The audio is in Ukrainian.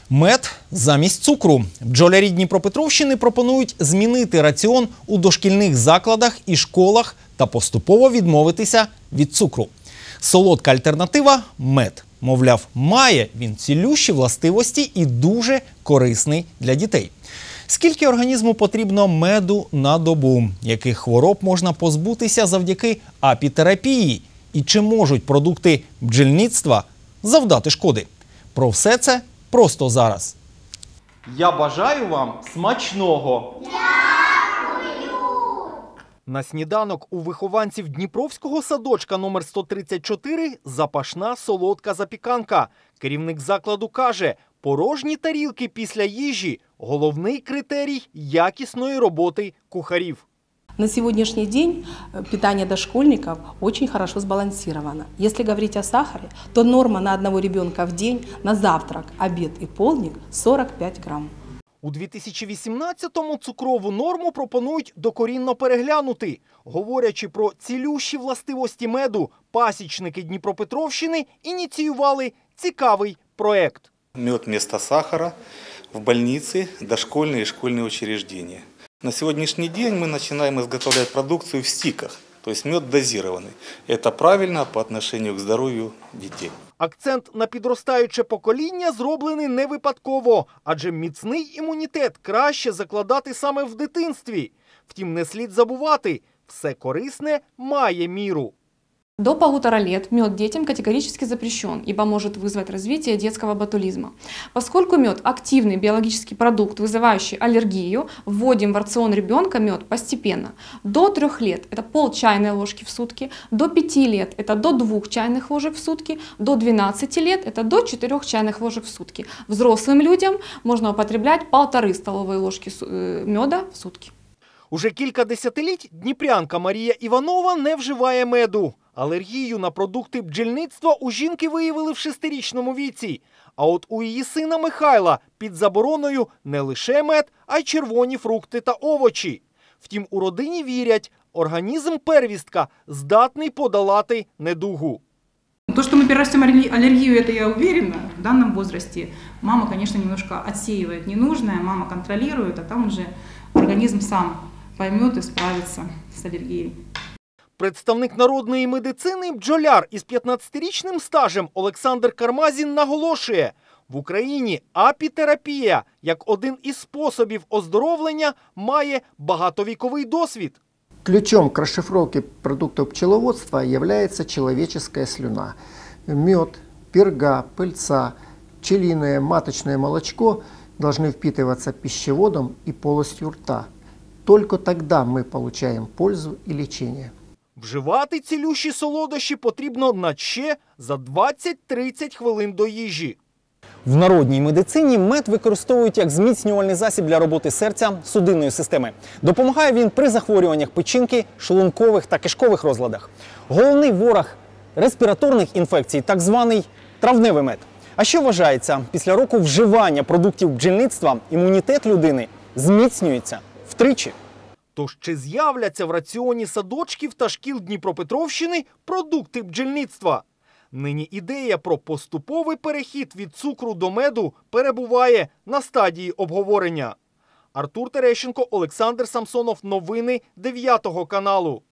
Мед замість цукру. Бджолярі Дніпропетровщини пропонують змінити раціон у дошкільних закладах і школах та поступово відмовитися від цукру. Солодка альтернатива – мед. Мовляв, має він цілющі властивості і дуже корисний для дітей. Скільки організму потрібно меду на добу? Яких хвороб можна позбутися завдяки апітерапії? І чи можуть продукти бджільництва завдати шкоди? Про все це просто зараз. Я бажаю вам смачного! На сніданок у вихованців Дніпровського садочка номер 134 запашна солодка запіканка. Керівник закладу каже, порожні тарілки після їжі – головний критерій якісної роботи кухарів. На сегодняшний день питание дошкольников очень хорошо сбалансировано. Если говорить о сахаре, то норма на одного ребенка в день на завтрак, обед и полдник 45 грамм. У 2018-му цукрову норму пропонують докорінно переглянути. Говорячи про цілющі властивості меду, пасічники Дніпропетровщини ініціювали цікавий проект. Мед вместо сахара в больницы, дошкольные и школьные учреждения. На сегодняшний день мы начинаем изготовлять продукцию в стиках, то есть мед дозированный. Это правильно по отношению к здоровью детей. Акцент на підростаюче покоління зроблений не випадково, адже міцний імунітет краще закладати саме в дитинстві. Втім, не слід забувати, все корисне має міру. До 1,5 лет мед детям категорически запрещен, ибо может вызвать развитие детского ботулизма. Поскольку мед – активный биологический продукт, вызывающий аллергию, вводим в рацион ребенка мед постепенно. До 3 лет – это пол чайной ложки в сутки, до 5 лет – это до 2 чайных ложек в сутки, до 12 лет – это до 4 чайных ложек в сутки. Взрослым людям можно употреблять 1,5 столовые ложки меда в сутки. Уже кілька десятиліть дніпрянка Марія Іванова не вживає меду. Алергію на продукти бджільництва у жінки виявили в 6-річному віці. А от у її сина Михайла під забороною не лише мед, а й червоні фрукти та овочі. Втім, у родині вірять, організм первістка здатний подолати недугу. То, что мы перерастем аллергию, это я уверена, в данном возрасте мама, конечно, немножко отсеивает ненужное, мама контролирует, а там уже организм сам поймет и справится с аллергией. Представник народної медицини, бджоляр із 15-річним стажем Олександр Кармазін наголошує, в Україні апітерапія, як один із способів оздоровлення, має багатовіковий досвід. Ключом к расшифровке продуктов пчеловодства является человеческая слюна. Мед, перга, пыльца, пчелиное, маточное молочко должны впитываться пищеводом и полостью рта. Только тогда мы получаем пользу и лечение. Вживати цілющі солодощі потрібно наче за 20-30 хвилин до їжі. В народній медицині мед використовують як зміцнювальний засіб для роботи серця, судинної системи. Допомагає він при захворюваннях печінки, шлункових та кишкових розладах. Головний ворог респіраторних інфекцій – так званий травневий мед. А що вважається, після року вживання продуктів бджільництва імунітет людини зміцнюється втричі. Тож чи з'являться в раціоні садочків та шкіл Дніпропетровщини продукти бджільництва? Нині ідея про поступовий перехід від цукру до меду перебуває на стадії обговорення. Артур Терещенко, Олександр Самсонов. Новини 9 каналу.